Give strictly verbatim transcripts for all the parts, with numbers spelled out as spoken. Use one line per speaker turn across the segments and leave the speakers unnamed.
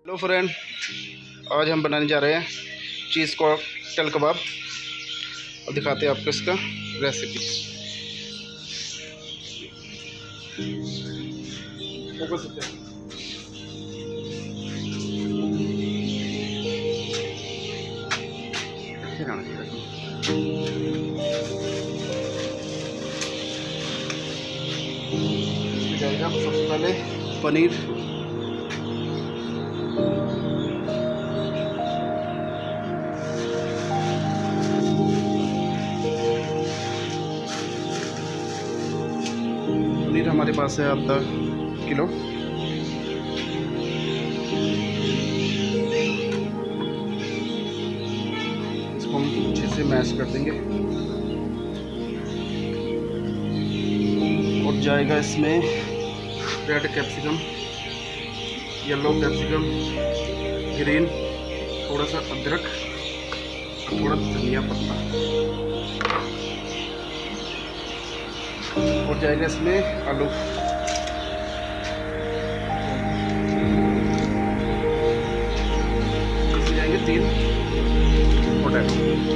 Hello friend, आज हम बनाने जा रहे हैं चीज़ कॉकटेल कबाब और दिखाते हैं आपको इसका रेसिपी। जाएगा सबसे पहले पनीर, पनीर हमारे पास है आधा किलो। इसको हम अच्छे से मैश कर देंगे और जाएगा इसमें red capsicum, yellow capsicum, green, थोड़ा सा अदरक, थोड़ा धनिया पत्ता और जाएगा इसमें आलू। इसमें जाएंगे तीन पोटैटो।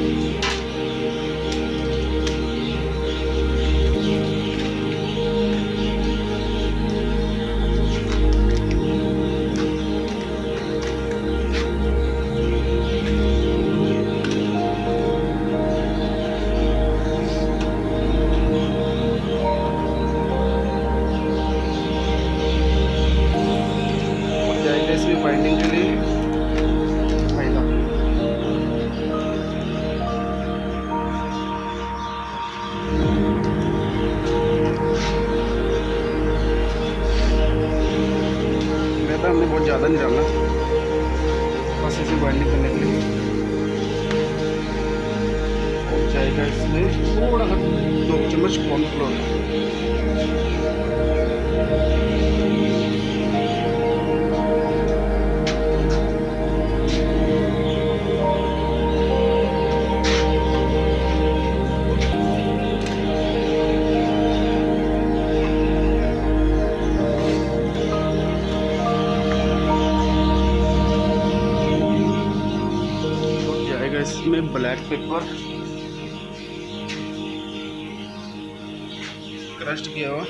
इसमें बाइंडिंग के लिए मैदा, मैदा हमने बहुत ज़्यादा नहीं डालना, बस इसे बाइंडिंग करने के लिए। और जाएगा इसमें थोड़ा सा दो चम्मच कॉर्नफ्लोर। इसमें ब्लैक पेपर क्रस्ट किया हुआ,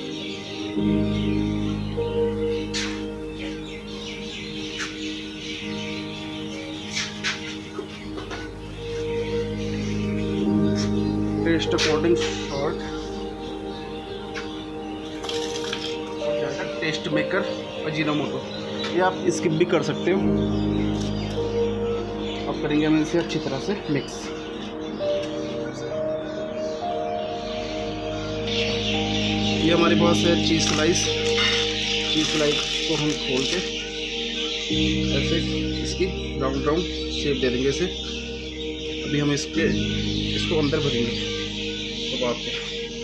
taste according salt, taste maker Ajinomoto. ये आप स्किप भी कर सकते हो। अब करेंगे हम इसे अच्छी तरह से मिक्स। ये हमारे पास है चीज़ स्लाइस। चीज़ स्लाइस को हम खोल के ऐसे इसकी राउंड राउंड शेप दे देंगे इसे। अभी हम इसके इसको अंदर भरेंगे कबाब के।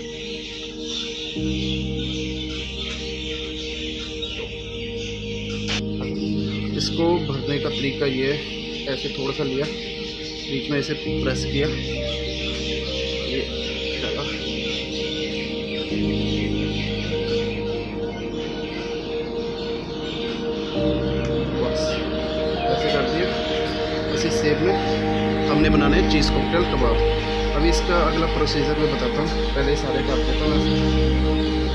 इसको भरने का तरीका ये है, ऐसे थोड़ा सा लिया, बीच में ऐसे प्रेस किया, ये डाला, बस ऐसे कर दिया। इसी शेप में हमने बनाना है चीज़ कॉकटेल कबाब। अभी इसका अगला प्रोसीजर मैं बताता हूँ, पहले सारे काट देता हूँ।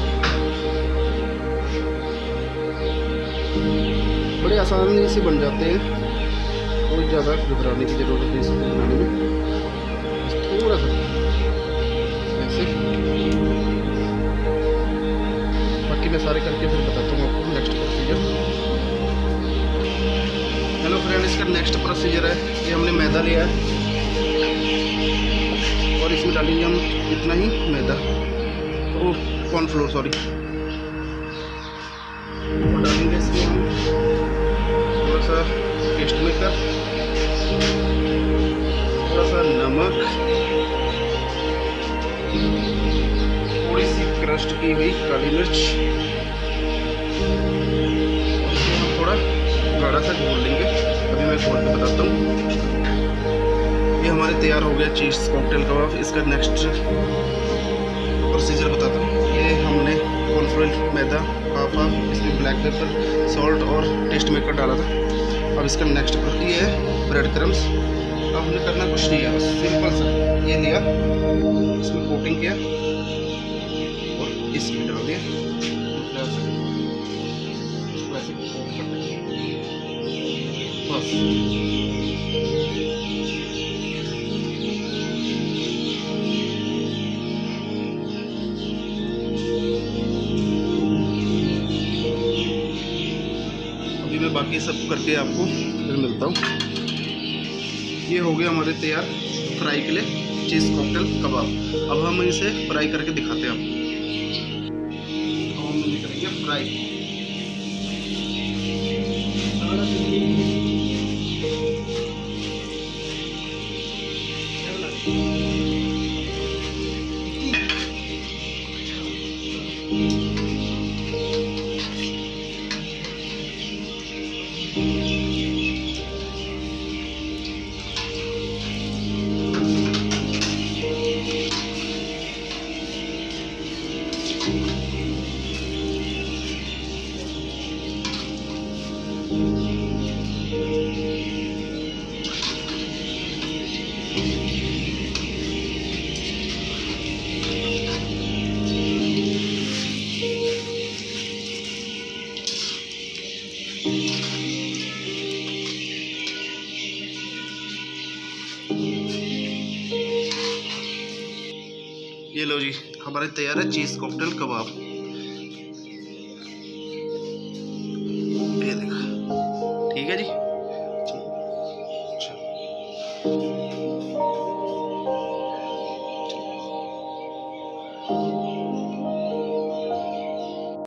बड़े आसानी से बन जाते हैं, कोई ज़्यादा घबराने की ज़रूरत नहीं इसको बनाने में। थोड़ा सा ऐसे, बाकी मैं सारे करके फिर बताता हूँ आपको नेक्स्ट प्रोसीजर। हेलो फ्रेंड, इसका नेक्स्ट प्रोसीजर है, ये हमने मैदा लिया है और इसमें डालेंगे हम इतना ही मैदा, ओह कॉर्नफ्लोर सॉरी, और डालेंगे इसमें हम थोड़ा सा टेस्ट मेकर, थोड़ा सा नमक, थोड़ी सी क्रस्ट की हुई काली मिर्च, हम थोड़ा गाढ़ा सा घोल लेंगे। अभी मैं घोल के बताता हूँ। ये हमारे तैयार हो गया चीज़ कॉकटेल कबाब। इसका नेक्स्ट प्रोसीजर बताता हूँ। ये हमने कॉर्नफ्लोर मैदा हाफ हाफ, इसमें ब्लैक पेपर, सॉल्ट और टेस्ट मेकर डाला था। अब इसका नेक्स्ट ये है ब्रेड क्रम्स। अब हमने करना कुछ नहीं है, बस सिंपल सा ये लिया, इसमें कोटिंग किया और इसमें डाल दिया, वैसे बस। अभी मैं बाकी सब करके आपको फिर मिलता हूँ। ये हो गया हमारे तैयार फ्राई के लिए चीज़ कॉकटेल कबाब। अब हम इसे फ्राई करके दिखाते हैं आपको। तो हम इसे करेंगे फ्राई। ये लो जी, हमारे तैयार है चीज़ कॉकटेल कबाब। ये देखो, ठीक है जी।